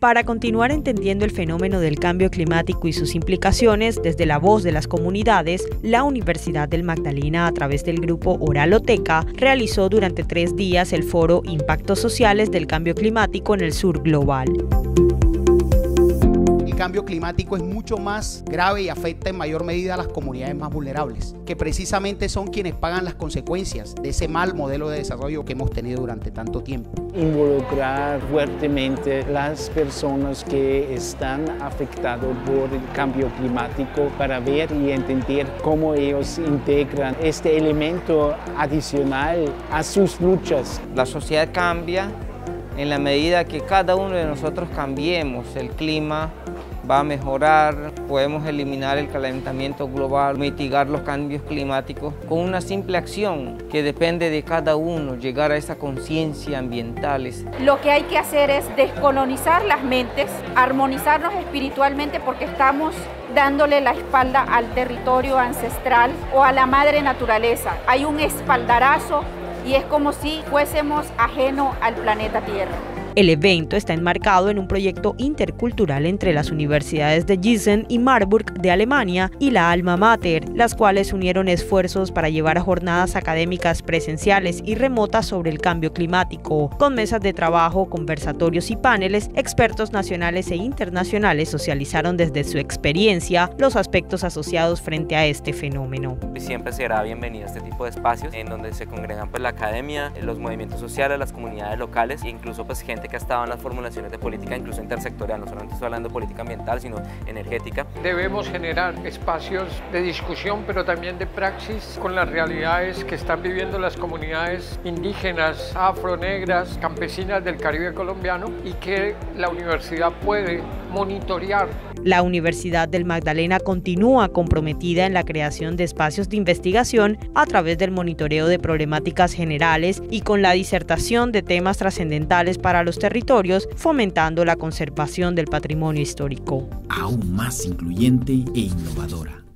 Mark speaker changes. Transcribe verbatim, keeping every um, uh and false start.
Speaker 1: Para continuar entendiendo el fenómeno del cambio climático y sus implicaciones desde la voz de las comunidades, la Universidad del Magdalena, a través del grupo Oraloteca, realizó durante tres días el foro Impactos Sociales del Cambio Climático en el Sur Global.
Speaker 2: El cambio climático es mucho más grave y afecta en mayor medida a las comunidades más vulnerables, que precisamente son quienes pagan las consecuencias de ese mal modelo de desarrollo que hemos tenido durante tanto tiempo.
Speaker 3: Involucrar fuertemente las personas que están afectadas por el cambio climático para ver y entender cómo ellos integran este elemento adicional a sus luchas.
Speaker 4: La sociedad cambia en la medida que cada uno de nosotros cambiemos. El clima va a mejorar, podemos eliminar el calentamiento global, mitigar los cambios climáticos con una simple acción que depende de cada uno, llegar a esa conciencia ambiental.
Speaker 5: Lo que hay que hacer es descolonizar las mentes, armonizarnos espiritualmente porque estamos dándole la espalda al territorio ancestral o a la madre naturaleza. Hay un espaldarazo y es como si fuésemos ajenos al planeta Tierra.
Speaker 1: El evento está enmarcado en un proyecto intercultural entre las universidades de Gießen y Marburg de Alemania y la Alma Mater, las cuales unieron esfuerzos para llevar a jornadas académicas presenciales y remotas sobre el cambio climático. Con mesas de trabajo, conversatorios y paneles, expertos nacionales e internacionales socializaron desde su experiencia los aspectos asociados frente a este fenómeno.
Speaker 6: Siempre será bienvenido este tipo de espacios en donde se congregan pues, la academia, los movimientos sociales, las comunidades locales e incluso pues, gente que ha estado en las formulaciones de política, incluso intersectorial, no solamente estoy hablando de política ambiental, sino energética.
Speaker 7: Debemos generar espacios de discusión, pero también de praxis con las realidades que están viviendo las comunidades indígenas, afronegras, campesinas del Caribe colombiano y que la universidad puede monitorear.
Speaker 1: La Universidad del Magdalena continúa comprometida en la creación de espacios de investigación a través del monitoreo de problemáticas generales y con la disertación de temas trascendentales para los territorios, fomentando la conservación del patrimonio histórico.
Speaker 8: Aún más incluyente e innovadora.